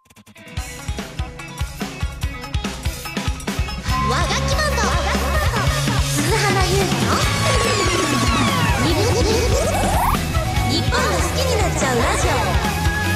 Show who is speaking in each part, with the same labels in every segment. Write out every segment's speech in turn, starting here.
Speaker 1: 和楽器バンド鈴花優子の日本が好きになっちゃうラジオ。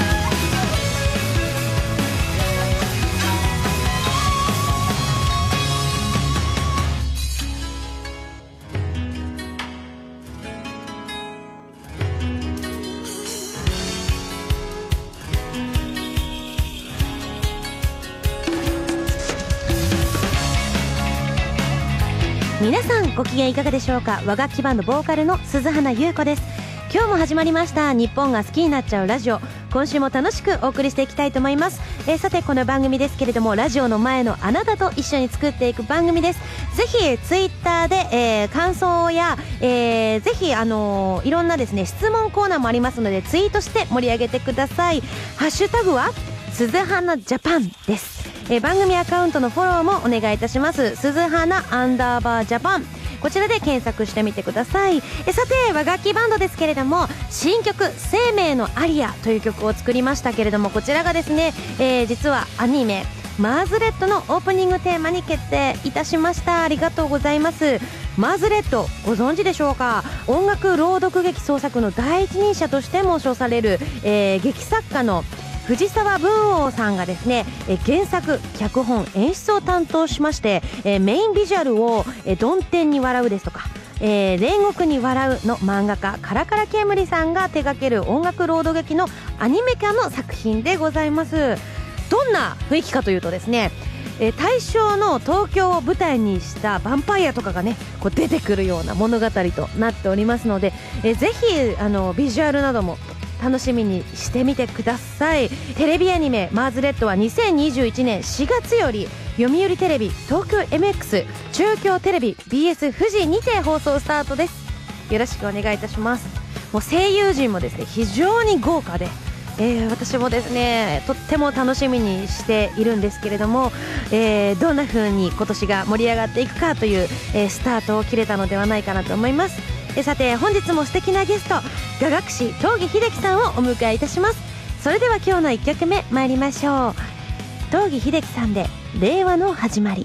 Speaker 2: 皆さんご機嫌いかがでしょうか。和楽器バンドボーカルの鈴花優子です。今日も始まりました日本が好きになっちゃうラジオ。今週も楽しくお送りしていきたいと思います。さてこの番組ですけれども、ラジオの前のあなたと一緒に作っていく番組です。ぜひツイッターで、感想や、ぜひいろんなですね質問コーナーもありますのでツイートして盛り上げてください。ハッシュタグは鈴花ジャパンです。番組アカウントのフォローもお願いいたします。鈴花_ジャパン、こちらで検索してみてください。さて和楽器バンドですけれども、新曲生命のアリアという曲を作りましたけれども、こちらがですね、実はアニメマーズレットのオープニングテーマに決定いたしました。ありがとうございます。マーズレットご存知でしょうか。音楽朗読劇創作の第一人者としても称される、劇作家の藤沢文王さんがですね、原作脚本演出を担当しまして、メインビジュアルをどん天に笑うですとか、煉獄に笑うの漫画家カラカラケムリさんが手掛ける音楽朗読劇のアニメ化の作品でございます。どんな雰囲気かというとですね、大正の東京を舞台にしたヴァンパイアとかがねこう出てくるような物語となっておりますので、ぜひビジュアルなども楽しみにしてみてください。テレビアニメマーズレットは2021年4月より読売テレビ、東京 MX、中京テレビ、BS 富士にて放送スタートです。よろしくお願いいたします。もう声優陣もですね非常に豪華で、私もですねとっても楽しみにしているんですけれども、どんな風に今年が盛り上がっていくかという、スタートを切れたのではないかなと思います。さて本日も素敵なゲスト雅楽師東儀秀樹さんをお迎えいたします。それでは今日の1曲目参りましょう。東儀秀樹さんで令和の始まり。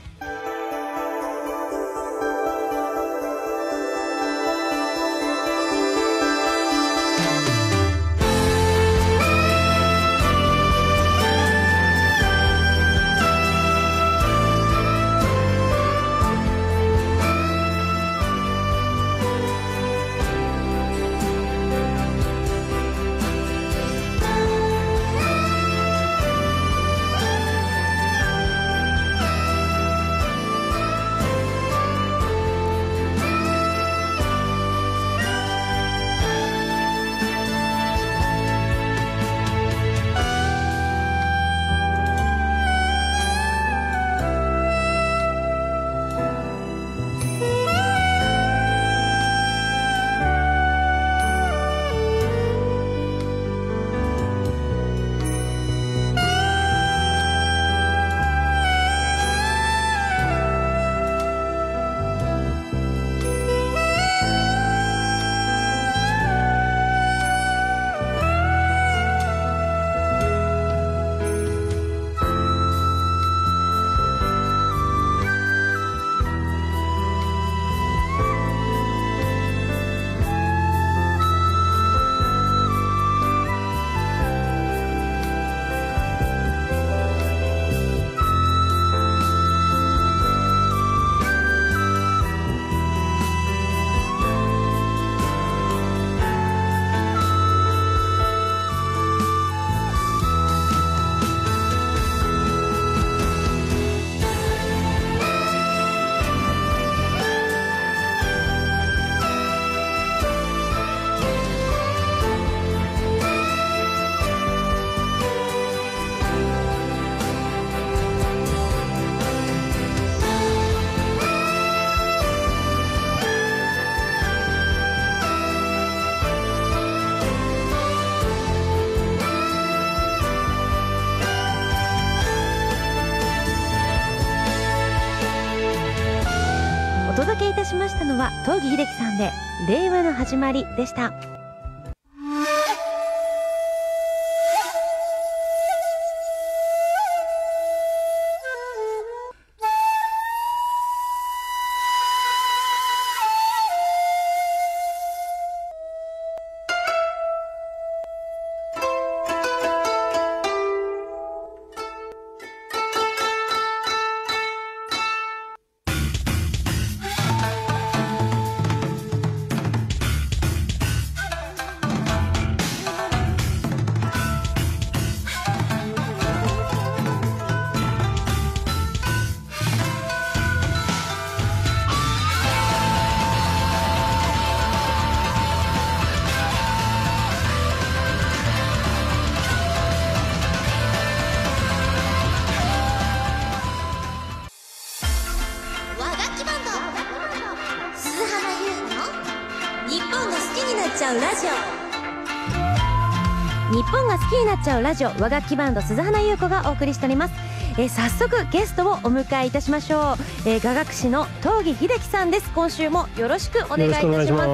Speaker 2: お届けいたしましたのは東儀秀樹さんで令和の始まりでした。
Speaker 1: ちゃうラジ
Speaker 2: 日本が好きになっちゃうラジオ、和楽器バンド鈴花優子がお送りしております。早速ゲストをお迎えいたしましょう。雅楽師の東儀秀樹さんです。今週もよろしくお願いいたします。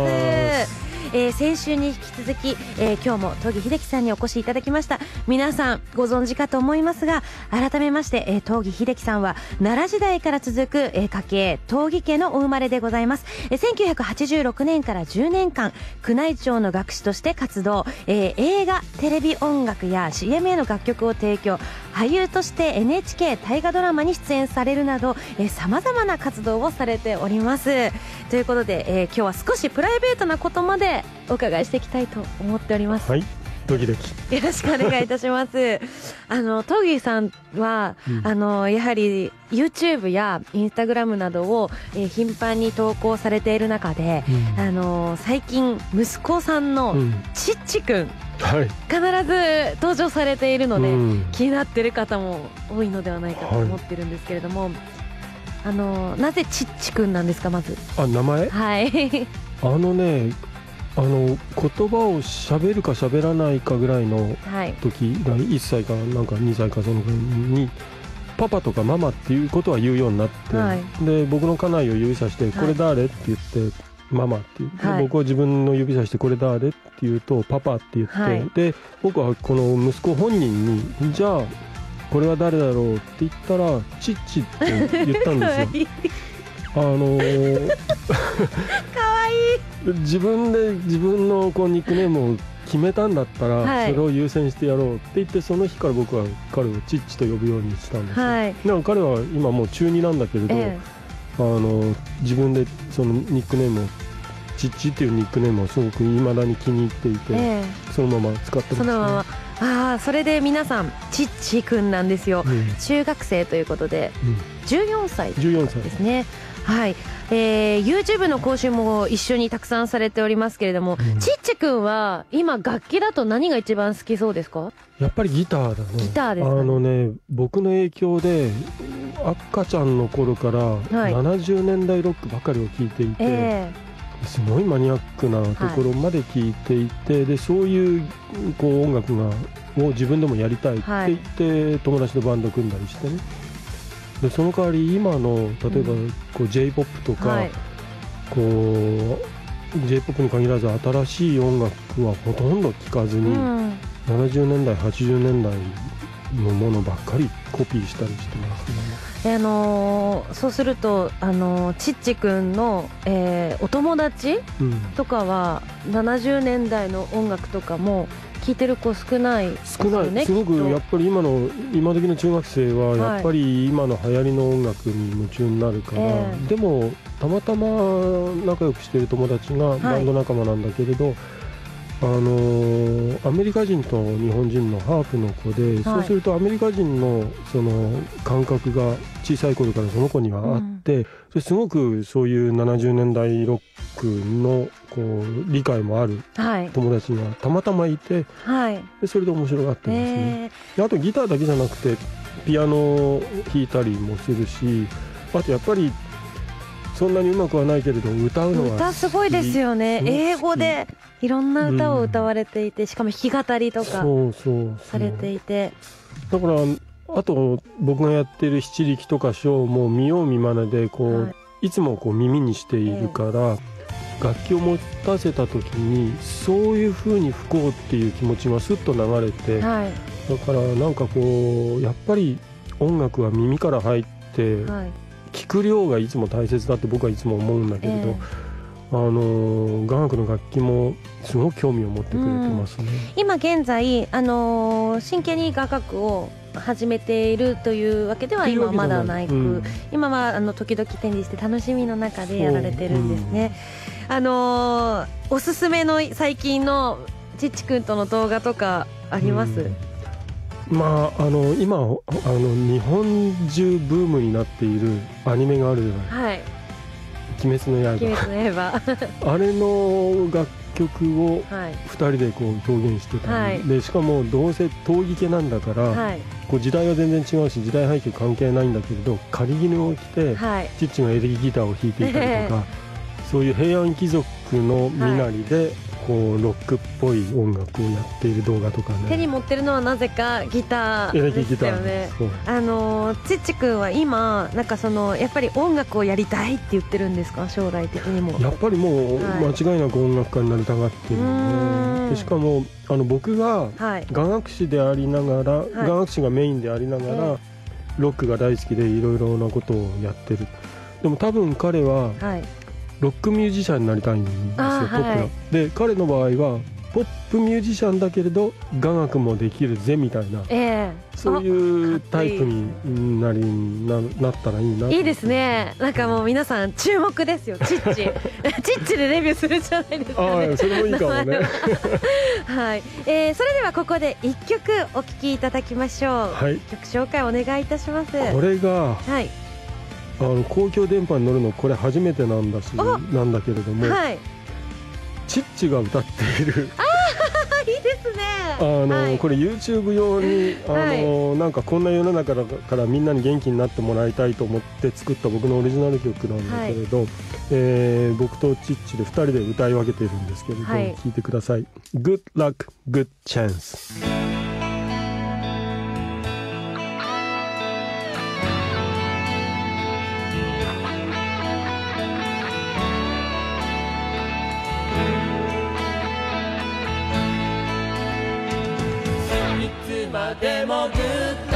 Speaker 2: 先週に引き続き、今日も東儀秀樹さんにお越しいただきました。皆さんご存知かと思いますが、改めまして、東儀秀樹さんは奈良時代から続く、家系東儀家のお生まれでございます。1986年から10年間宮内庁の楽師として活動、映画テレビ音楽や CM への楽曲を提供、俳優として NHK 大河ドラマに出演されるなどさまざまな活動をされております。ということで、今日は少しプライベートなことまでお伺いしていきたいと思っております。
Speaker 3: はい、ドキドキ
Speaker 2: よろしくお願いいたします東儀さんは、やはり YouTube や Instagram などを、頻繁に投稿されている中で、最近息子さんのちっちくん、
Speaker 3: はい、
Speaker 2: 必ず登場されているので、気になっている方も多いのではないかと思ってるんですけれども、なぜちっちくんなんですか？まず
Speaker 3: 名前、
Speaker 2: はい
Speaker 3: ね、言葉を喋るか喋らないかぐらいの時、1歳かなんか2歳かそのぐらいにパパとかママっていうことは言うようになって、で僕の家内を指さして、これ誰って言ってママって言って、僕は自分の指さしてこれ誰って言うとパパって言って、で僕はこの息子本人にじゃあこれは誰だろうって言ったらチッチって言ったんですよかわいい。自分で自分のニックネームを決めたんだったら、それを優先してやろうって言って、その日から僕は彼をチッチと呼ぶようにしたんですよ。でも彼は今もう中2なんだけれど、自分でそのニックネームをチッチっていうニックネームをすごく未だに気に入っていて、そのまま使ってますね。そのま
Speaker 2: まそれで皆さんちっちくんなんですよ。中学生ということで、14歳ですね。はい、YouTube の講習も一緒にたくさんされておりますけれども、ちっちくんは今楽器だと何が一番好きそうですか？
Speaker 3: やっぱりギターだね。
Speaker 2: ギターですかね。
Speaker 3: 僕の影響で赤ちゃんの頃から70年代ロックばかりを聴いていて、すごいマニアックなところまで聴いていて、でそういう音楽を自分でもやりたいって言って、友達とバンド組んだりしてね。でその代わり今の例えばJ-POP とか、J-POP に限らず新しい音楽はほとんど聴かずに、70年代80年代のものばっかりコピーしたりしてますね。
Speaker 2: そうするとちっちくんの、お友達とかは70年代の音楽とかも聴いてる子少ないですよね。
Speaker 3: すごくやっぱり今時の中学生はやっぱり今の流行りの音楽に夢中になるから、でもたまたま仲良くしている友達がバンド仲間なんだけれど、アメリカ人と日本人のハーフの子で、そうするとアメリカ人のその感覚が小さい頃からその子にはあって、それすごくそういう70年代ロックの理解もある友達がたまたまいて、でそれで面白がってますね。あとギターだけじゃなくてピアノを弾いたりもするし、あとやっぱりそんなにうまくはないけれど歌うのは
Speaker 2: 歌すごいですよね。英語でいろんな歌を歌われていて、しかも弾き語りとかされていて、
Speaker 3: だからあと僕がやってる七力とかショーも見よう見まねでいつも耳にしているから、楽器を持たせた時にそういう風に吹こうっていう気持ちがスッと流れて、だからなんかやっぱり音楽は耳から入って聞く量がいつも大切だって僕はいつも思うんだけれど、雅楽の楽器もすごく興味を持ってくれてますね。
Speaker 2: 今現在、真剣に雅楽を始めているというわけでは今まだなく、今は時々展示して楽しみの中でやられてるんですね。おすすめの最近のちっちくんとの動画とかあります？
Speaker 3: 今日本中ブームになっているアニメがあるじゃない。鬼滅の刃あれの楽曲を2人で表現してたり、でしかもどうせ闘技系なんだから、時代は全然違うし時代背景関係ないんだけれど、狩衣を着て、チッチがエレキギターを弾いていたりとか、そういう平安貴族の身なりでこうロックっぽい音楽をやっている動画とかね。
Speaker 2: 手に持ってるのはなぜかギターですよね。ちっちくんは今なんかやっぱり音楽をやりたいって言ってるんですか、将来的にも。
Speaker 3: やっぱりもう間違いなく音楽家になりたがってるんで、しかも僕が雅楽師でありながら、雅楽師がメインでありながら、ロックが大好きでいろいろなことをやってる。でも多分彼はロックミュージシャンになりたいんですよ、ポップな。で彼の場合はポップミュージシャンだけれど雅楽もできるぜみたいな、そういうタイプになったらいいな。
Speaker 2: いいですね。なんかもう皆さん注目ですよ、チッチチッチでデビューするじゃないですかね。
Speaker 3: それもいいかもね
Speaker 2: はい、それではここで1曲お聴きいただきましょう。曲紹介お願いいたします。
Speaker 3: これが、公共電波に乗るのこれ初めてなんだけれども、チッチが歌っている
Speaker 2: いいですね。
Speaker 3: これ YouTube 用になんかこんな世の中からみんなに元気になってもらいたいと思って作った僕のオリジナル曲なんだけれど、僕とチッチで2人で歌い分けているんですけれど、聴いてください。 Good luck, good chance。
Speaker 4: でもグッラ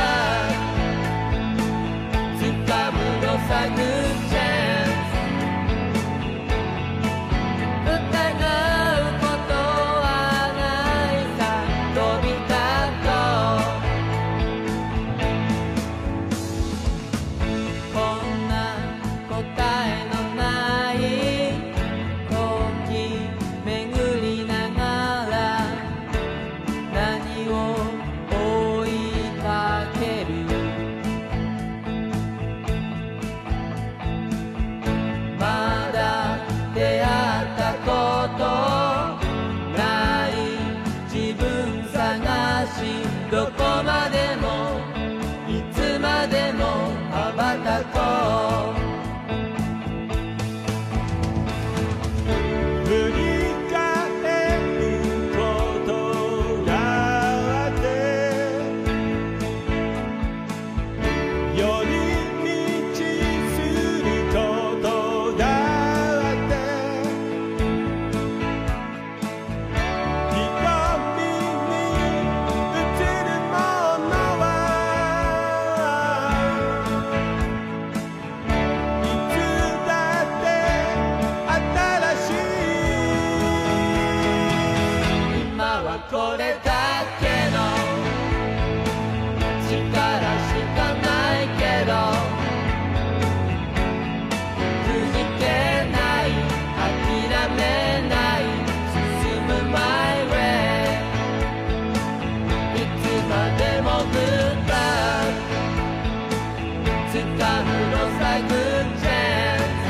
Speaker 4: つかむのさグッチャンス、疑うことはないさ、飛び立とう。こんな答えのない時巡りながら何をどこまでもいつまでも羽ばたこう。振り返ることがあって寄り道することがあって、これだけの力しかないけどくじけない、諦めない、進む My way。 いつまでもグッラつかむのさグッチャンス、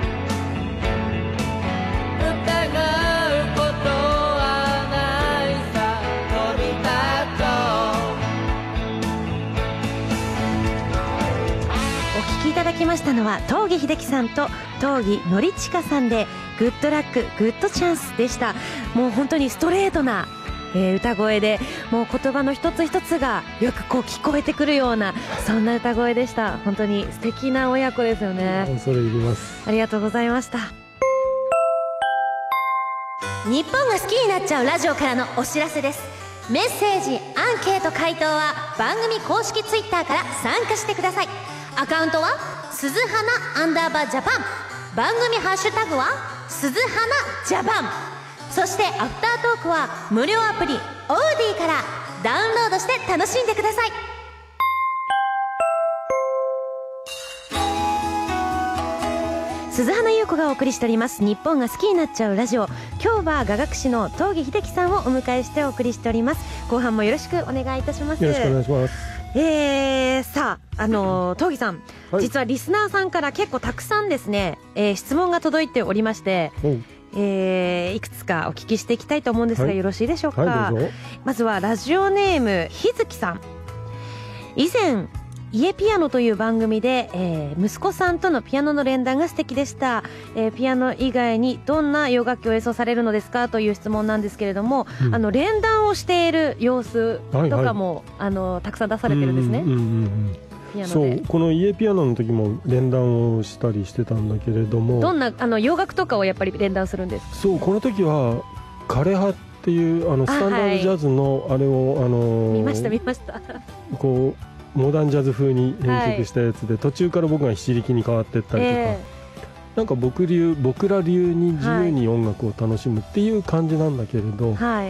Speaker 2: いただきましたのは東儀秀樹さんと東儀典親さんでグッドラックグッドチャンスでした。もう本当にストレートな、歌声で、もう言葉の一つ一つがよくこう聞こえてくるような、そんな歌声でした。本当に素敵な親子ですよね。
Speaker 3: 恐れ入ります。
Speaker 2: ありがとうございました。
Speaker 1: 日本が好きになっちゃうラジオからのお知らせです。メッセージ、アンケート回答は番組公式ツイッターから参加してください。アカウントは鈴花_ジャパン、番組ハッシュタグは鈴花ジャパン。そしてアフタートークは無料アプリオーディからダウンロードして楽しんでください。
Speaker 2: 鈴花優子がお送りしております日本が好きになっちゃうラジオ。今日は雅楽師の東儀秀樹さんをお迎えしてお送りしております。後半もよろしくお願いいたします。
Speaker 3: よろしくお願いします。
Speaker 2: さあ、東儀さん、実はリスナーさんから結構たくさんですね、質問が届いておりまして、いくつかお聞きしていきたいと思うんですが、よろしいでしょうか。
Speaker 3: どうぞ。
Speaker 2: まずはラジオネームひずきさん。以前家ピアノという番組で、息子さんとのピアノの連弾が素敵でした、ピアノ以外にどんな洋楽器を演奏されるのですかという質問なんですけれども、連弾をしている様子とかも、たくさん出されてるんですね。ピアノで。そう、この家ピアノの時も連弾をしたりしてたんだけれども、どんな洋楽とかをやっぱり連弾するんですか？そう、この時は枯葉っていうスタンダードジャズのあれを見ましたこうモダンジャズ風に編曲したやつで、途中から僕が七力に変わっていったりとか、なんか僕ら流に自由に音楽を楽しむっていう感じなんだけれど、ピア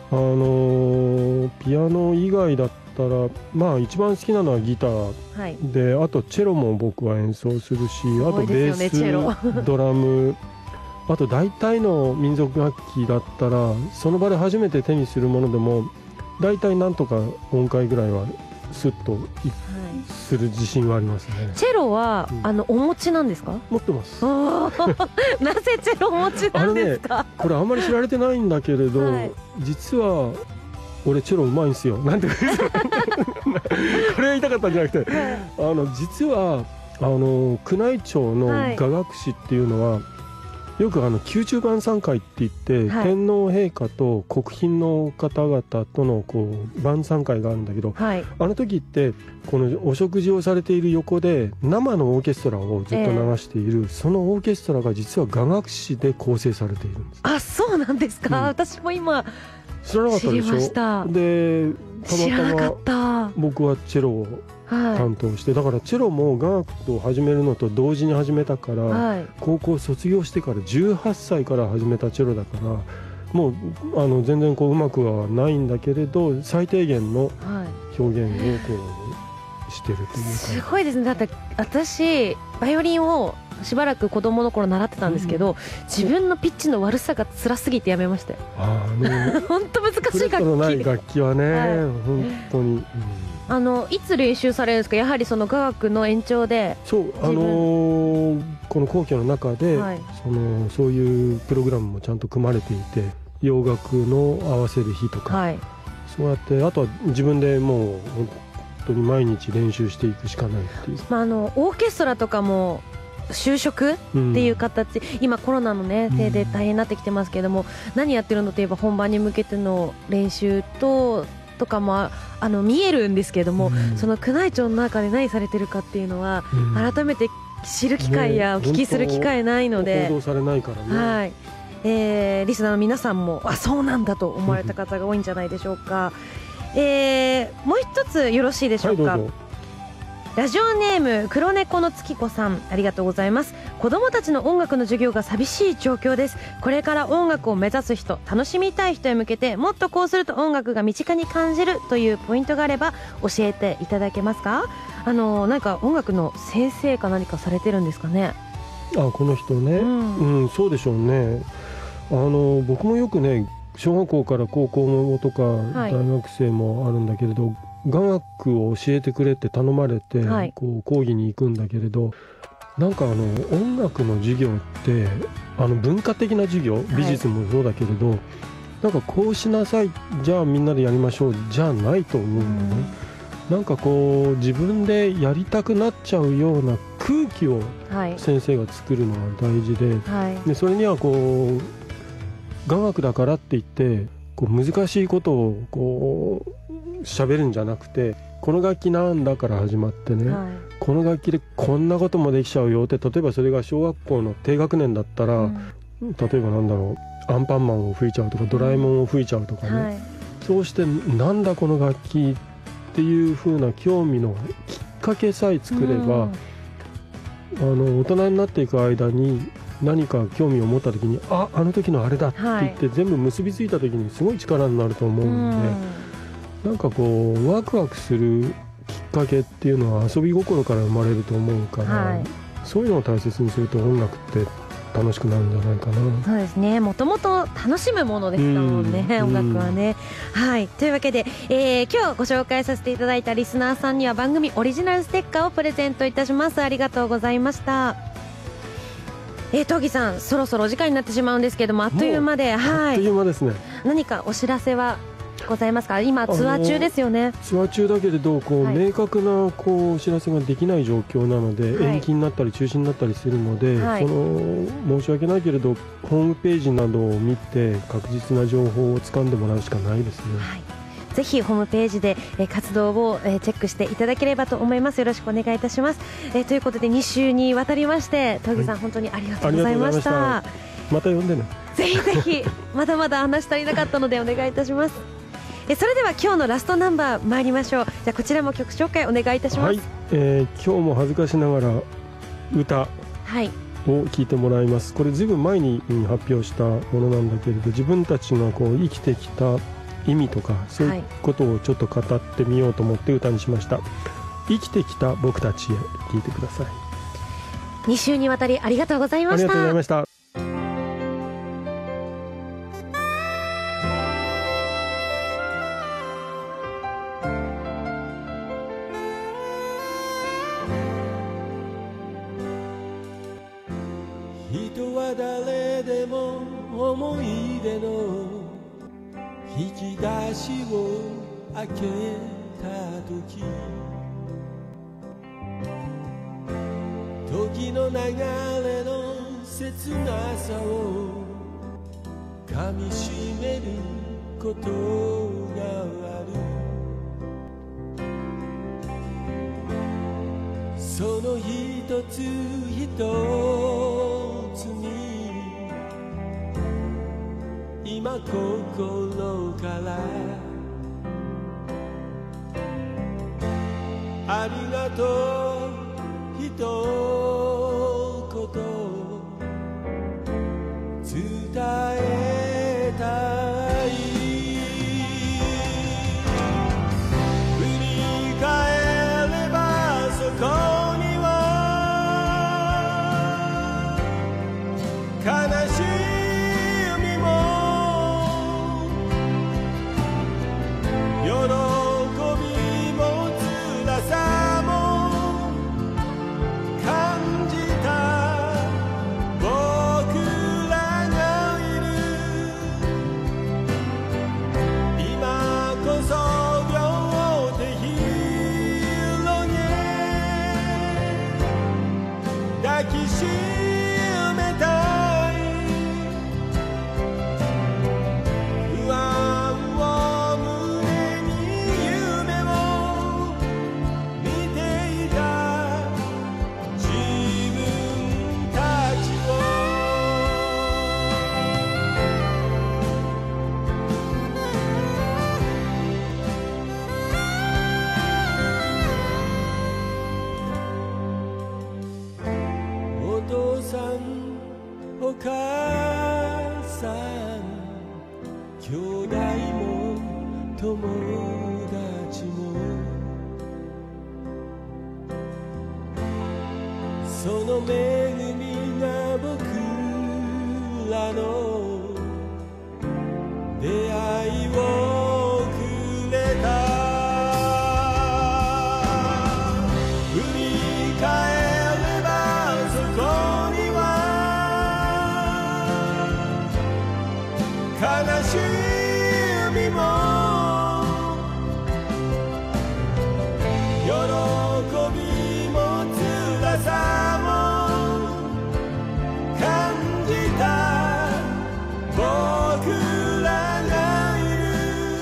Speaker 2: ノ以外だったらまあ一番好きなのはギターで、あとチェロも僕は演奏するし、あとベース、ドラム、あと大体の民族楽器だったらその場で初めて手にするものでも大体なんとか音階ぐらいはスッとする自信はありますね。チェロは、お持ちなんですか？持ってます。なぜチェロお持ちなんですか？これあんまり知られてないんだけれど、実は俺チェロうまいんですよ。なんてこれ言いたかったんじゃなくて、実は宮内庁の雅楽師っていうのは、よく宮中晩餐会って言って、天皇陛下と国賓の方々とのこう晩餐会があるんだけど、あの時ってこのお食事をされている横で生のオーケストラをずっと流している、そのオーケストラが実は雅楽師で構成されているんです。あ、そうなんですか。私も今知らなかったでしょ。でたまたま僕はチェロを担当して、だからチェロも雅楽を始めるのと同時に始めたから、高校卒業してから18歳から始めたチェロだから、もう全然うまくはないんだけれど、最低限の表現をしてるというか、すごいですね。だって私バイオリンをしばらく子供の頃習ってたんですけど、自分のピッチの悪さが辛すぎてやめましたよ。本当難しい楽器。フレットのない楽器はね、本当に。いつ練習されるんですか？やはりその雅楽の延長で。そう、この皇居の中で、そういうプログラムもちゃんと組まれていて、洋楽の合わせる日とか、そうやって、あとは自分でもう本当に毎日練習していくしかないっていう。オーケストラとかも就職っていう形、今コロナのねせいで大変になってきてますけども、何やってるのといえば本番に向けての練習とかも見えるんですけども、その宮内庁の中で何されてるかっていうのは、改めて知る機会やお聞きする機会ないので、報道されないからね。リスナーの皆さんもそうなんだと思われた方が多いんじゃないでしょうか。もう一つよろしいでしょうか。ラジオネーム黒猫の月子さん、ありがとうございます。子どもたちの音楽の授業が寂しい状況です。これから音楽を目指す人、楽しみたい人へ向けて、もっとこうすると音楽が身近に感じるというポイントがあれば教えていただけますか？なんか音楽の先生か何かされてるんですかね？この人ね、そうでしょうね。僕もよくね、小学校から高校とか大学生もあるんだけれど、雅楽を教えてくれって頼まれて、こう講義に行くんだけれど、なんか音楽の授業って文化的な授業、美術もそうだけれど、なんかこうしなさい、じゃあみんなでやりましょうじゃないと思うんだね。なんかこう自分でやりたくなっちゃうような空気を先生が作るのが大事で、それにはこう雅楽だからって言ってこう難しいことをこう喋るんじゃなくて、この楽器なんだから始まってね、この楽器でこんなこともできちゃうよって、例えばそれが小学校の低学年だったら、例えばなんだろう、アンパンマンを吹いちゃうとか、ドラえもんを吹いちゃうとかね、そうしてなんだこの楽器っていう風な興味のきっかけさえ作れば、大人になっていく間に何か興味を持った時に、あの時のあれだって言って全部結びついた時にすごい力になると思うんで、なんかこうワクワクするきっかけっていうのは遊び心から生まれると思うから、そういうのを大切にすると音楽って楽しくなるんじゃないかな。そうですね、もともと楽しむものですもんね、音楽はね。というわけで、今日ご紹介させていただいたリスナーさんには番組オリジナルステッカーをプレゼントいたします。ありがとうございました。東儀さん、そろそろお時間になってしまうんですけども、あっという間で、あっという間ですね。何かお知らせはございますか？今ツアー中ですよね。
Speaker 3: ツアー中だけれど
Speaker 2: はい
Speaker 3: 明確なお知らせができない状況なので、
Speaker 2: はい
Speaker 3: 延期になったり中止になったりするので、
Speaker 2: はい
Speaker 3: 申し訳ないけれどホームページなどを見て確実な情報を掴んでもらうしかないですね。
Speaker 2: はい、ぜひホームページで活動をチェックしていただければと思います。よろしくお願いいたします。ということで2週にわたりまして東儀さん、本当にありがとうございました。
Speaker 3: また呼んでね。
Speaker 2: ぜひぜひまだまだ話足りなかったのでお願いいたします。それでは今日のラストナンバー参りましょう。じゃあこちらも曲紹介お願いいたします。
Speaker 3: はい、今日も恥ずかしながら歌
Speaker 2: はい
Speaker 3: を聴いてもらいます。これずいぶん前に発表したものなんだけれど、自分たちが生きてきた意味とかそういうことをちょっと語ってみようと思って歌にしました。生きてきた僕たちへ、聴いてください。
Speaker 2: 2週にわたりありがとうございました。
Speaker 3: ありがとうございました。
Speaker 4: 人は誰でも思い出の引き出しを開けた時、時の流れの切なさを噛みしめることがある。その一つ一つに今心からありがとう一言伝えたい。振り返ればそこには悲しみも喜びも辛さも感じた僕らがいる。今こそ両手広げ抱きしめたい。不安を胸に夢を見ていた自分たちをお父さんお母さん兄弟も友達もその恵みが僕らの出会いをくれた。振り返ればそこには悲しみも喜びも辛さも感じた僕らがいる。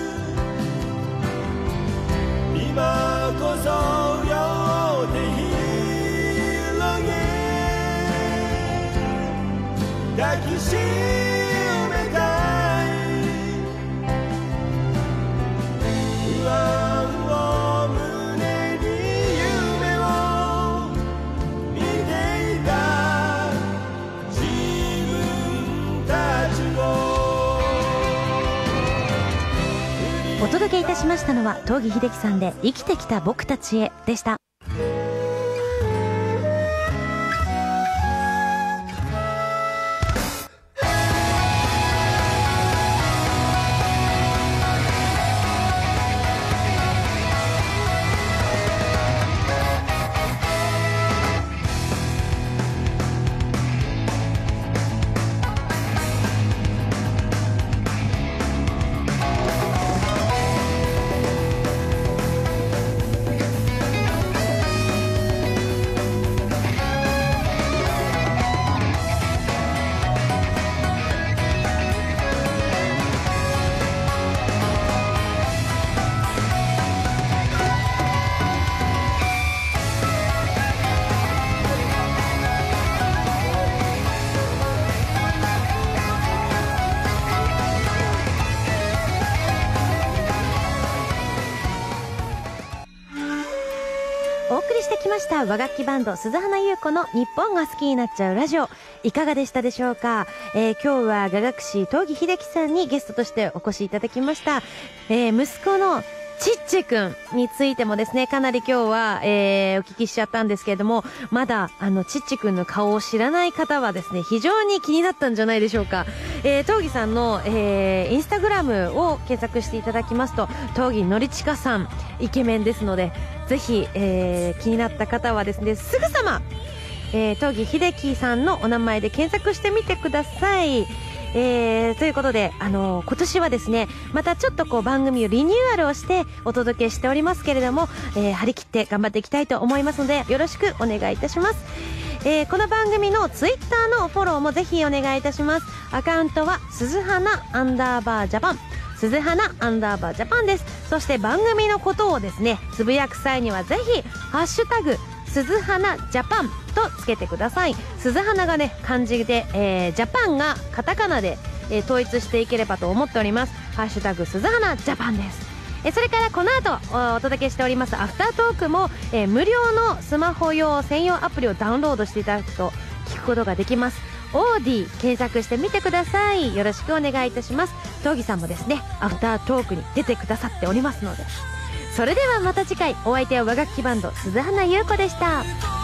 Speaker 4: 今こそ両手広げ抱きしめたい。不安を胸に夢を見ていた自分たちを
Speaker 2: お届けいたしましたのは東儀秀樹さんで生きてきた僕たちへでした。 してきました和楽器バンド鈴花優子の日本が好きになっちゃうラジオ、いかがでしたでしょうか。今日は雅楽師東儀秀樹さんにゲストとしてお越しいただきました。息子のちっちくんについてもですね、かなり今日は、お聞きしちゃったんですけれども、まだちっちくんの顔を知らない方はですね、非常に気になったんじゃないでしょうか。東儀さんの、インスタグラムを検索していただきますと、東儀のりちかさんイケメンですので、ぜひ、気になった方はですね、すぐさま、東儀秀樹さんのお名前で検索してみてください。ということで、今年はですね、またちょっと番組をリニューアルをしてお届けしておりますけれども、張り切って頑張っていきたいと思いますので、よろしくお願いいたします。この番組のツイッターのフォローもぜひお願いいたします。アカウントは鈴花_ジャパン、鈴花_ジャパンです。そして番組のことをですね、つぶやく際にはぜひハッシュタグ鈴花ジャパンとつけてください。鈴花がね、漢字で、ジャパンがカタカナで、統一していければと思っております。ハッシュタグ鈴花ジャパンです。それからこの後お届けしておりますアフタートークも、無料のスマホ用専用アプリをダウンロードしていただくと聞くことができます。オーディ検索してみてください。よろしくお願いいたします。東儀さんもですね、アフタートークに出てくださっておりますので、それではまた次回。お相手は和楽器バンド鈴花優子でした。